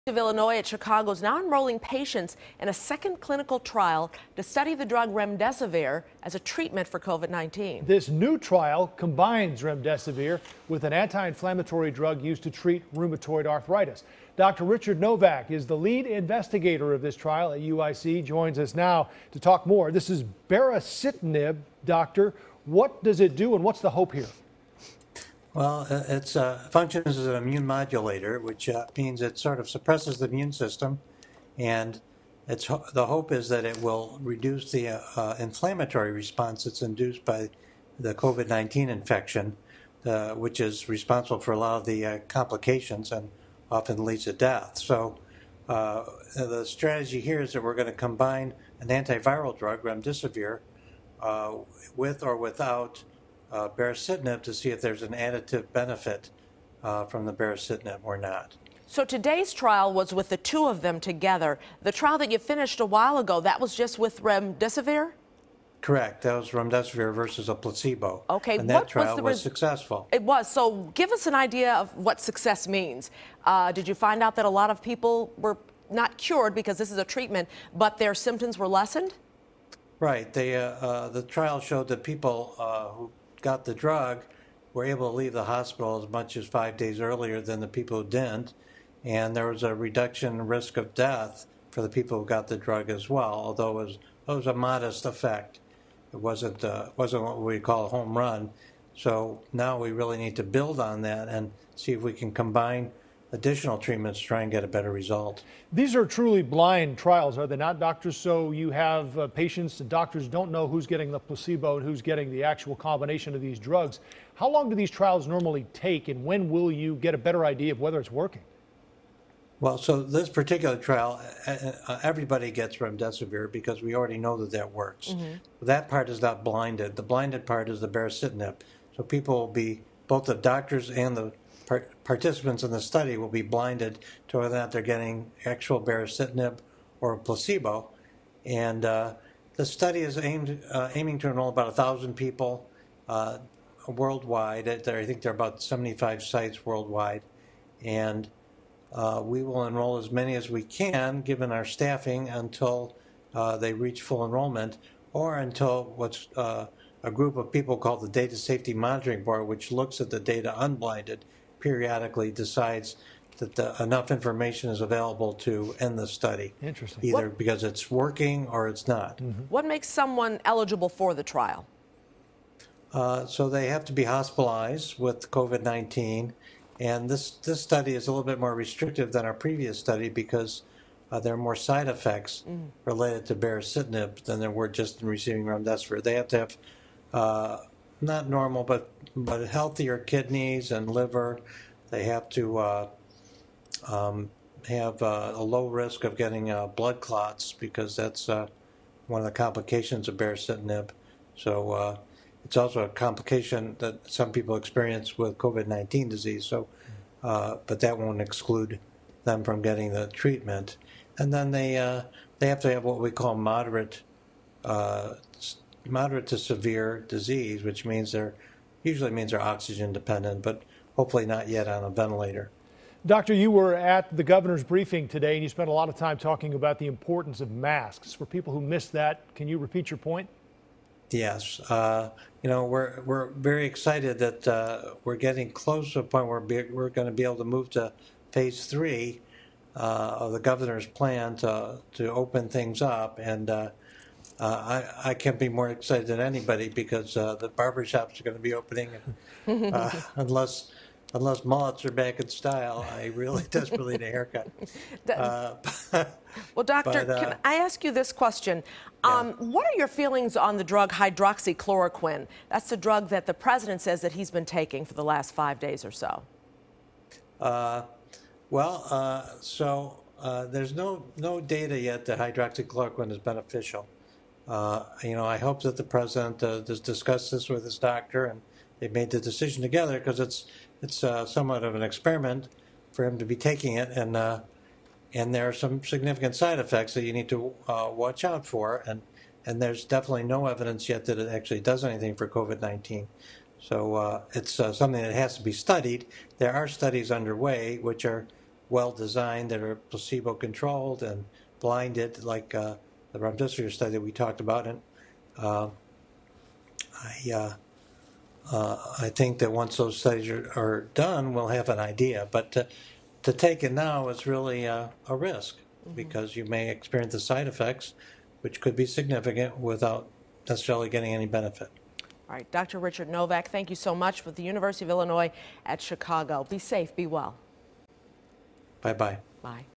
Of Illinois at Chicago is now enrolling patients in a second clinical trial to study the drug remdesivir as a treatment for COVID-19. This new trial combines remdesivir with an anti-inflammatory drug used to treat rheumatoid arthritis. Dr. Richard Novak is the lead investigator of this trial at UIC, joins us now to talk more. This is baricitinib, doctor. What does it do and what's the hope here? Well, it functions as an immune modulator, which means it sort of suppresses the immune system, and the hope is that it will reduce the inflammatory response that's induced by the COVID-19 infection, which is responsible for a lot of the complications and often leads to death. So the strategy here is that we're going to combine an antiviral drug, remdesivir, with or without baricitinib to see if there's an additive benefit from the baricitinib or not. So today's trial was with the two of them together. The trial that you finished a while ago, that was just with remdesivir? Correct. That was remdesivir versus a placebo. Okay. And that trial was successful. It was. So give us an idea of what success means. Did you find out that a lot of people were not cured because this is a treatment, but their symptoms were lessened? Right. The trial showed that people who got the drug were able to leave the hospital as much as 5 days earlier than the people who didn't, and there was a reduction in risk of death for the people who got the drug as well, although it was a modest effect. It wasn't what we call a home run. So now we really need to build on that and see if we can combine additional treatments to try and get a better result. These are truly blind trials, are they not, doctors? So you have patients and doctors don't know who's getting the placebo and who's getting the actual combination of these drugs. How long do these trials normally take, and when will you get a better idea of whether it's working? Well, so this particular trial, everybody gets remdesivir because we already know that that works. Mm-hmm. That part is not blinded. The blinded part is the baricitinib. So people will be, both the doctors and the participants in the study will be blinded to whether or not they're getting actual baricitinib or a placebo. And the study is aiming to enroll about 1,000 people worldwide. I think there are about 75 sites worldwide. And we will enroll as many as we can, given our staffing, until they reach full enrollment, or until what's a group of people called the Data Safety Monitoring Board, which looks at the data unblinded, periodically decides that enough information is available to end the study. Interesting. Either because it's working or it's not. Mm-hmm. What makes someone eligible for the trial? So they have to be hospitalized with COVID-19, and this study is a little bit more restrictive than our previous study because there are more side effects related to baricitinib than there were just in receiving remdesivir. They have to have not normal, but healthier kidneys and liver. They have to have a low risk of getting blood clots because that's one of the complications of baricitinib. So it's also a complication that some people experience with COVID-19 disease. So, but that won't exclude them from getting the treatment. And then they have to have what we call moderate to severe disease, which means usually means they're oxygen dependent, but hopefully not yet on a ventilator. Doctor, you were at the governor's briefing today, and you spent a lot of time talking about the importance of masks. For people who missed that, can you repeat your point? Yes. We're very excited that we're getting close to a point where we're going to be able to move to phase 3 of the governor's plan to open things up, and I can't be more excited than anybody because the barbershops are going to be opening, unless mullets are back in style. I really desperately need a haircut. Well, doctor, can I ask you this question? Yeah. What are your feelings on the drug hydroxychloroquine? That's the drug that the president says that he's been taking for the last 5 days or so. There's no data yet that hydroxychloroquine is beneficial. I hope that the president has discussed this with his doctor and they've made the decision together because it's somewhat of an experiment for him to be taking it, and there are some significant side effects that you need to watch out for, and there's definitely no evidence yet that it actually does anything for COVID-19. So it's something that has to be studied. There are studies underway which are well-designed, that are placebo-controlled and blinded, like the remdesivir study that we talked about. And I think that once those studies are done, we'll have an idea. But to take it now is really a risk, because you may experience the side effects, which could be significant, without necessarily getting any benefit. All right, Dr. Richard Novak, thank you so much, with the University of Illinois at Chicago. Be safe, be well. Bye-bye. Bye.